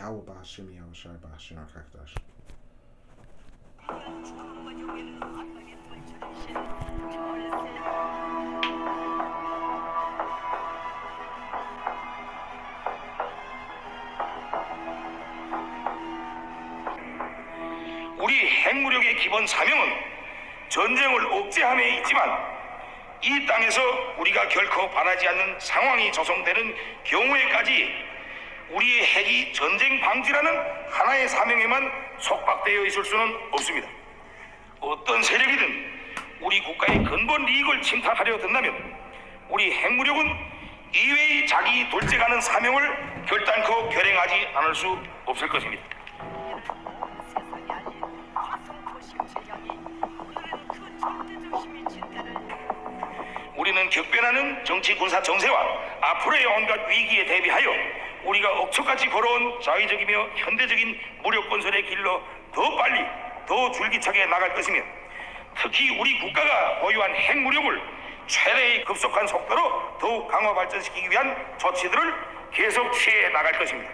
Yahweh Ba'Shem Yahushai Ba'Shem HaKadosh. 우리 핵무력의 기본 사명은 전쟁을 억제함에 있지만 이 땅에서 우리가 결코 바라지 않는 상황이 조성되는 경우에까지 우리의 핵이 전쟁 방지라는 하나의 사명에만 속박되어 있을 수는 없습니다. 어떤 세력이든 우리 국가의 근본 이익을 침탈하려 든다면 우리 핵무력은 이외의 자기 돌직하는 사명을 결단코 결행하지 않을 수 없을 것입니다. 우리는 격변하는 정치 군사 정세와 앞으로의 온갖 위기에 대비하여 우리가 억초까지 걸어온 자의적이며 현대적인 무력 건설의 길로 더 빨리 더 줄기차게 나갈 것이며 특히 우리 국가가 보유한 핵무력을 최대의 급속한 속도로 더욱 강화 발전시키기 위한 조치들을 계속 취해 나갈 것입니다.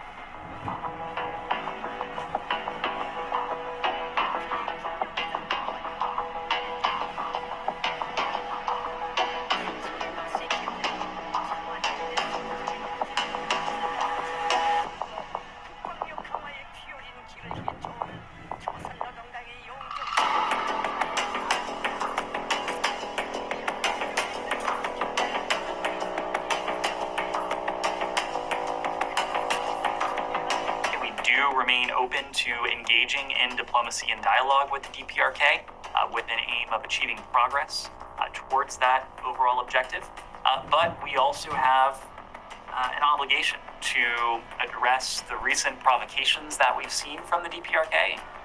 Remain open to engaging in diplomacy and dialogue with the DPRK with an aim of achieving progress towards that overall objective. But we also have an obligation to address the recent provocations that we've seen from the DPRK